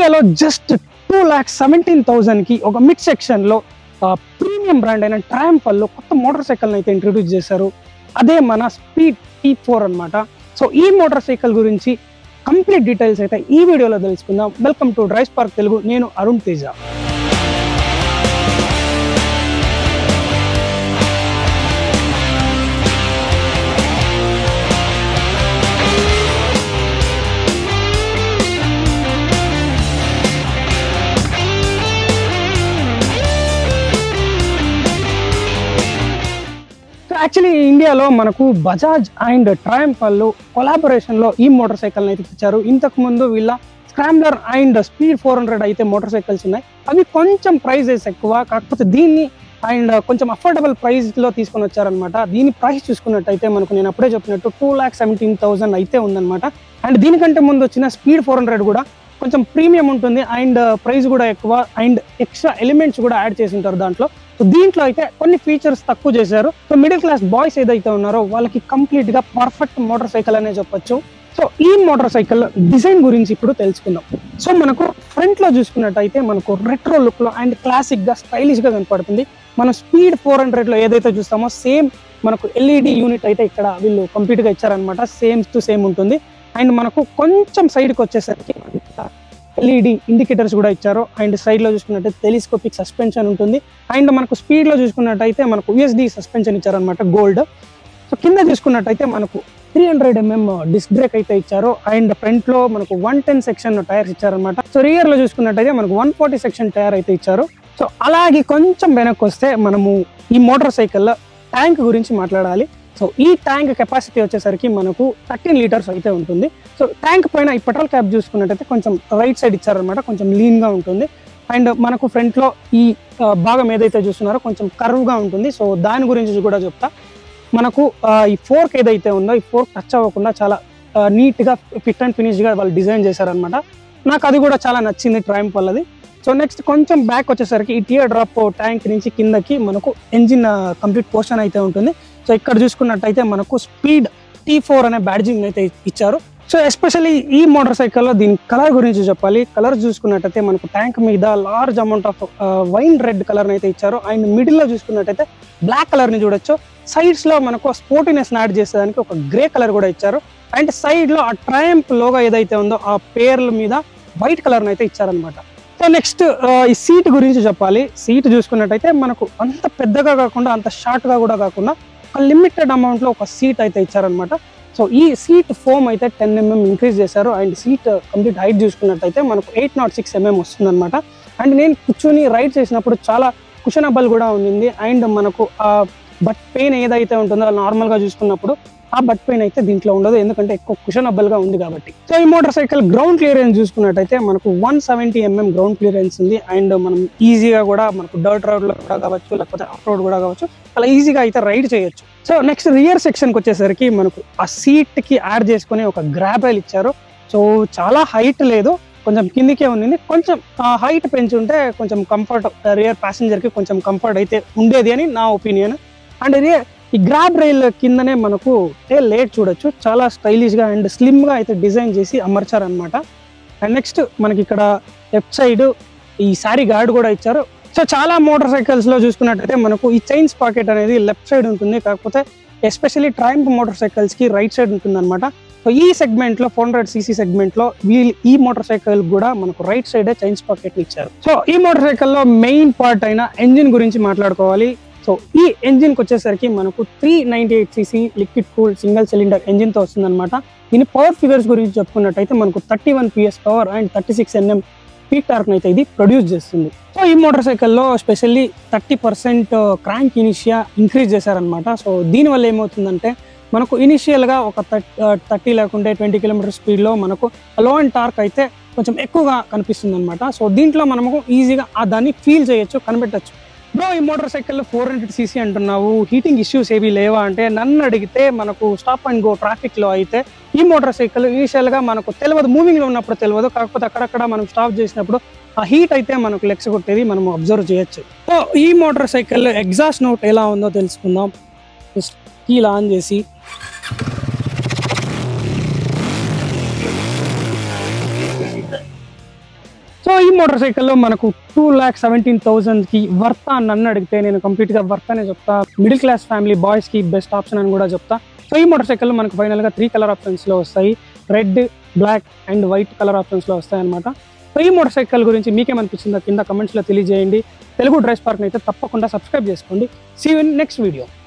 ఇండియాలో జస్ట్ 2,17,000కి ఒక మిడ్ సెక్షన్లో ప్రీమియం బ్రాండ్ అయిన ట్రయంఫ్ వాళ్ళు కొత్త మోటార్ సైకిల్ని అయితే ఇంట్రడ్యూస్ చేశారు. అదే మన స్పీడ్ T4 అనమాట. సో ఈ మోటార్ సైకిల్ గురించి కంప్లీట్ డీటెయిల్స్ అయితే ఈ వీడియోలో తెలుసుకుందాం. Welcome to drive spark Telugu. నేను అరుణ్ తేజ. యాక్చువల్లీ ఇండియాలో మనకు బజాజ్ అండ్ ట్రయంఫ్ వాళ్ళు కొలాబరేషన్లో ఈ మోటార్ సైకిల్ని అయితే తెచ్చారు. ఇంతకు ముందు వీళ్ళ స్క్రాంబ్లర్ అండ్ స్పీడ్ 400 అయితే మోటార్ సైకిల్స్ ఉన్నాయి. అవి కొంచెం ప్రైజెస్ ఎక్కువ, కాకపోతే దీన్ని అండ్ కొంచెం అఫోర్డబుల్ ప్రైస్లో తీసుకొని వచ్చారనమాట. దీని ప్రైస్ చూసుకున్నట్టయితే మనకు నేను అప్పుడే చెప్పినట్టు 2,17,000 అయితే ఉందన్నమాట. అండ్ దీనికంటే ముందు వచ్చిన స్పీడ్ 400 కూడా కొంచెం ప్రీమియం ఉంటుంది అండ్ ప్రైస్ కూడా ఎక్కువ అండ్ ఎక్స్ట్రా ఎలిమెంట్స్ కూడా యాడ్ చేసి ఉంటారు దాంట్లో. సో దీంట్లో అయితే కొన్ని ఫీచర్స్ తక్కువ చేశారు. సో మిడిల్ క్లాస్ బాయ్స్ ఏదైతే ఉన్నారో వాళ్ళకి కంప్లీట్ గా పర్ఫెక్ట్ మోటార్ సైకిల్ అనే చెప్పొచ్చు. సో ఈ మోటార్ సైకిల్ డిజైన్ గురించి ఇప్పుడు తెలుసుకుందాం. సో మనకు ఫ్రంట్ లో చూసుకున్నట్టయితే మనకు రెట్రో లుక్ లో అండ్ క్లాసిక్ గా స్టైలిష్ గా కనపడుతుంది. మనం స్పీడ్ 400 లో ఏదైతే చూస్తామో సేమ్ మనకు ఎల్ఈడి యూనిట్ అయితే ఇక్కడ వీళ్ళు కంప్లీట్ గా ఇచ్చారనమాట. సేమ్ టు సేమ్ ఉంటుంది. అండ్ మనకు కొంచెం సైడ్కి వచ్చేసరికి ఎల్ఈడి ఇండికేటర్స్ కూడా ఇచ్చారు. అండ్ సైడ్ లో చూసుకున్నట్టయితే టెలిస్కోపిక్ సస్పెన్షన్ ఉంటుంది. అండ్ మనకు స్పీడ్ లో చూసుకున్నట్టయితే మనకు యూఎస్డి సస్పెన్షన్ ఇచ్చారనమాట, గోల్డ్. సో కింద చూసుకున్నట్టయితే మనకు 300mm డిస్క్ బ్రేక్ అయితే ఇచ్చారు. అండ్ ఫ్రంట్ లో మనకు 110 సెక్షన్ టైర్స్ ఇచ్చారనమాట. సో రియర్ లో చూసుకున్నట్టయితే మనకు 140 సెక్షన్ టైర్ అయితే ఇచ్చారు. సో అలాగే కొంచెం వెనక్కి వస్తే మనము ఈ మోటార్ సైకిల్ ట్యాంక్ గురించి మాట్లాడాలి. సో ఈ ట్యాంక్ కెపాసిటీ వచ్చేసరికి మనకు 13 లీటర్స్ అయితే ఉంటుంది. సో ట్యాంక్ పైన ఈ పెట్రోల్ క్యాప్ చూసుకున్నట్టయితే కొంచెం రైట్ సైడ్ ఇచ్చారనమాట, కొంచెం లీన్ గా ఉంటుంది. అండ్ మనకు ఫ్రంట్ లో ఈ భాగం ఏదైతే చూస్తున్నారో కొంచెం కర్వ్ గా ఉంటుంది. సో దాని గురించి కూడా చెప్తా. మనకు ఈ ఫోర్క్ ఏదైతే ఉందో ఈ ఫోర్క్ టచ్ అవ్వకుండా చాలా నీట్ గా ఫిట్ అండ్ ఫినిష్ గా వాళ్ళు డిజైన్ చేశారనమాట. నాకు అది కూడా చాలా నచ్చింది ట్రయంఫ్ వాళ్ళది. సో నెక్స్ట్ కొంచెం బ్యాక్ వచ్చేసరికి ఈ టియర్ డ్రాప్ ట్యాంక్ నుంచి కిందకి మనకు ఎంజిన్ కంప్లీట్ పోర్షన్ అయితే ఉంటుంది. సో ఇక్కడ చూసుకున్నట్టయితే మనకు స్పీడ్ T4 అనే బ్యాడ్జింగ్ అయితే ఇచ్చారు. సో ఎస్పెషల్లీ ఈ మోటార్ సైకిల్లో దీని కలర్ గురించి చెప్పాలి. కలర్ చూసుకున్నట్టయితే మనకు ట్యాంక్ మీద large amount of wine red colour అయితే ఇచ్చారు. అండ్ మిడిల్ లో చూసుకున్నట్టయితే బ్లాక్ కలర్ ని చూడొచ్చు. సైడ్స్ లో మనకు స్పోర్టినెస్ యాడ్ చేసేదానికి ఒక గ్రే కలర్ కూడా ఇచ్చారు. అండ్ సైడ్ లో ఆ ట్రయంఫ్ లోగో ఏదైతే ఉందో ఆ పేర్ల మీద వైట్ కలర్ అయితే ఇచ్చారనమాట. సో నెక్స్ట్ ఈ సీట్ గురించి చెప్పాలి. సీట్ చూసుకున్నట్టయితే మనకు అంత పెద్దగా కాకుండా అంత షార్ట్ గా కూడా కాకుండా ఒక లిమిటెడ్ అమౌంట్ లో ఒక సీట్ అయితే ఇచ్చారనమాట. సో ఈ సీట్ ఫోమ్ అయితే 10mm ఇంక్రీజ్ చేశారు. అండ్ సీట్ కంప్లీట్ హైట్ చూసుకున్నట్టయితే మనకు 806mm వస్తుంది అనమాట. అండ్ నేను కూర్చొని రైడ్ చేసినప్పుడు చాలా కుషనబుల్ కూడా ఉంది. అండ్ మనకు ఆ బట్ పెయిన్ ఏదైతే ఉంటుందో నార్మల్ గా చూసుకున్నప్పుడు ఆ బట్ పెయిన్ అయితే దీంట్లో ఉండదు, ఎందుకంటే ఎక్కువ కుషనబుల్ గా ఉంది కాబట్టి. సో ఈ మోటార్ సైకిల్ గ్రౌండ్ క్లియరెన్స్ చూసుకున్నట్టయితే మనకు 170mm గ్రౌండ్ క్లియరెన్స్ ఉంది. అండ్ మనం ఈజీగా కూడా మనకు డర్ట్ రోడ్ లో కూడా కావచ్చు, లేకపోతే ఆఫ్ రోడ్ కూడా కావచ్చు, అలా ఈజీగా అయితే రైడ్ చేయొచ్చు. సో నెక్స్ట్ రియర్ సెక్షన్ కి వచ్చేసరికి మనకు ఆ సీట్ కి యాడ్ చేసుకుని ఒక గ్రాబ్ రైల్ ఇచ్చారు. సో చాలా హైట్ లేదు, కొంచెం కిందికే ఉంది. కొంచెం హైట్ పెంచుంటే కొంచెం కంఫర్ట్ రియర్ ప్యాసింజర్ కి కొంచెం కంఫర్ట్ అయితే ఉండేది అని నా ఒపీనియన్. అండ్ ఈ గ్రాబ్ రైల్ కిందనే మనకు టైల్ లైట్ చూడొచ్చు, చాలా స్టైలిష్ గా అండ్ స్లిమ్ గా అయితే డిజైన్ చేసి అమర్చారనమాట. అండ్ నెక్స్ట్ మనకి ఇక్కడ లెఫ్ట్ సైడ్ ఈ సారీ గార్డ్ కూడా ఇచ్చారు. సో చాలా మోటార్ సైకిల్స్ లో చూసుకున్నట్టయితే మనకు ఈ చైన్స్ పాకెట్ అనేది లెఫ్ట్ సైడ్ ఉంటుంది, కాకపోతే ఎస్పెషల్లీ ట్రయంఫ్ మోటార్ సైకిల్స్ కి రైట్ సైడ్ ఉంటుంది అనమాట. సో ఈ సెగ్మెంట్ లో 400cc సెగ్మెంట్ లో ఈ మోటార్ సైకిల్ కూడా మనకు రైట్ సైడ్ చైన్స్ పాకెట్ ఇచ్చారు. సో ఈ మోటార్ సైకిల్ లో మెయిన్ పార్ట్ అయిన ఎంజిన్ గురించి మాట్లాడుకోవాలి. సో ఈ ఎంజిన్ కి వచ్చేసరికి మనకు 398cc liquid cool single cylinder engine తో వస్తుంది అనమాట. దీని పవర్ ఫిగర్స్ గురించి చెప్పుకున్నట్టయితే మనకు 31 PS power and 36 Nm peak torque అయితే ఇది ప్రొడ్యూస్ చేస్తుంది. సో ఈ మోటార్ సైకిల్లో స్పెషల్లీ 30% క్రాంక్ ఇనిషియా ఇంక్రీజ్ చేశారనమాట. సో దీనివల్ల ఏమవుతుందంటే మనకు ఇనిషియల్ గా ఒక 30 లేకుంటే 20 km స్పీడ్ లో మనకు లో అండ్ టార్క్ అయితే కొంచెం ఎక్కువగా కనిపిస్తుంది అనమాట. సో దీంట్లో మనము ఈజీగా దాన్ని ఫీల్ చేయొచ్చు, కనిపెట్టచ్చు. బ్రో ఈ మోటార్ సైకిల్ 400cc అంటున్నావు, హీటింగ్ ఇష్యూస్ ఏవి లేవా అంటే నన్ను అడిగితే మనకు స్టాప్ అండ్ గో ట్రాఫిక్ లో అయితే ఈ మోటార్ సైకిల్ ఇనిషియల్ గా మనకు తెలియదు, మూవింగ్ లో ఉన్నప్పుడు తెలియదు, కాకపోతే అక్కడక్కడ మనం స్టాప్ చేసినప్పుడు ఆ హీట్ అయితే మనకు లెక్స్ కొట్టేది మనం అబ్జర్వ్ చేయొచ్చు. సో ఈ మోటార్ సైకిల్ ఎగ్జాస్ట్ నోట్ ఎలా ఉందో తెలుసుకుందాం. కీల్ ఆన్ చేసి ఈ మోటార్ సైకిల్లో మనకు 2,17,000కి వర్త్ అని నన్ను అడిగితే నేను కంప్లీట్గా వర్త్ అనే చెప్తా. మిడిల్ క్లాస్ ఫ్యామిలీ బాయ్స్కి బెస్ట్ ఆప్షన్ అని కూడా చెప్తా. సో ఈ మోటార్ సైకిల్ మనకు ఫైనల్గా 3 కలర్ ఆప్షన్స్లో వస్తాయి. Red, black and white colour ఆప్షన్స్లో వస్తాయి అనమాట. సో ఈ మోటార్ సైకిల్ గురించి మీకేమనిపించిందో కింద కమెంట్స్లో తెలియజేయండి. తెలుగు డ్రైవ్ స్పార్క్ని అయితే తప్పకుండా సబ్స్క్రైబ్ చేసుకోండి. See you in next video.